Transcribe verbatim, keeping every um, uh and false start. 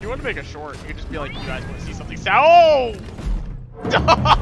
you want to make a short, you could just be like, you guys want to see something? So, oh!